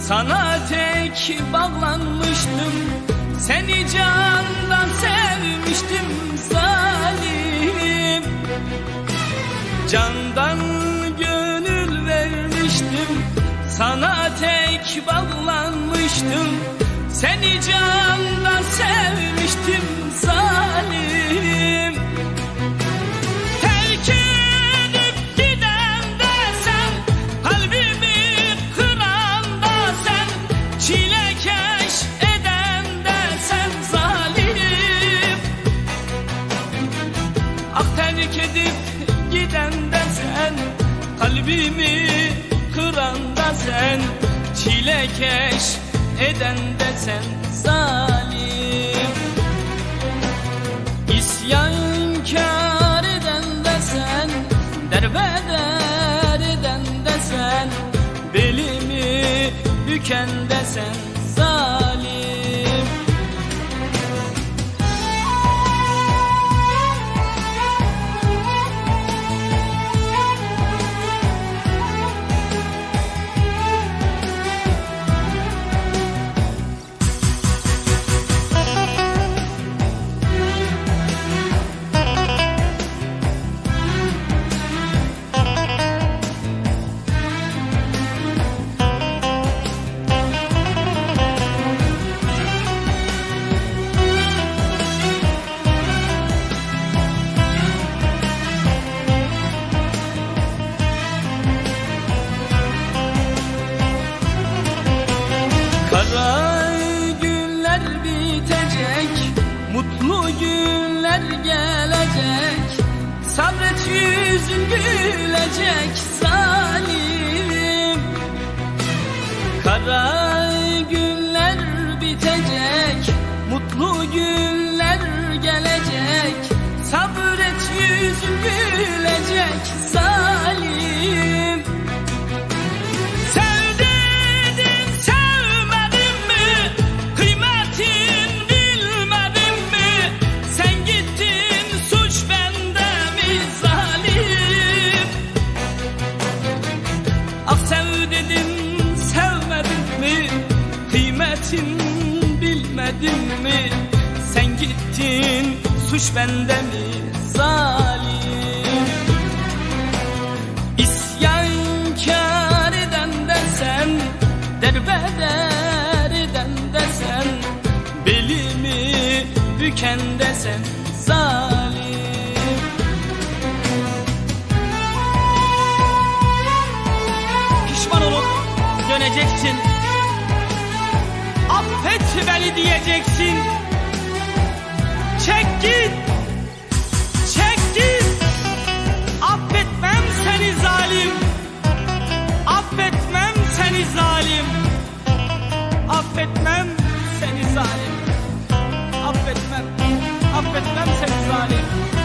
sana tek bağlanmıştım, seni candan sevmiştim zalim. Candan gönül vermiştim, sana tek bağlanmıştım, seni candan sevmiştim zalim. Terk edip giden de sen, kalbimi kıran da sen, çilekeş eden de sen zalim. Ah terk edip giden de sen, kalbimi kıran da sen, çilekeş eden de sen zalim. İsyankar eden de sen, derbeder eden de sen, belimi büken de sen zalim. Kara günler bitecek, mutlu günler gelecek, sabret yüzün gülecek zalim. Kara günler bitecek, mutlu günler gelecek, sabret yüzün gülecek zalim. Bilmedin mi? Sen gittin, suç bende mi zalim? İsyankar eden de sen, derbeder eden de sen, belimi büken de sen zalim. Pişman olup döneceksin, affet beni diyeceksin. Çek git, çek git. Affetmem seni zalim, affetmem seni zalim, affetmem seni zalim, affetmem, affetmem seni zalim.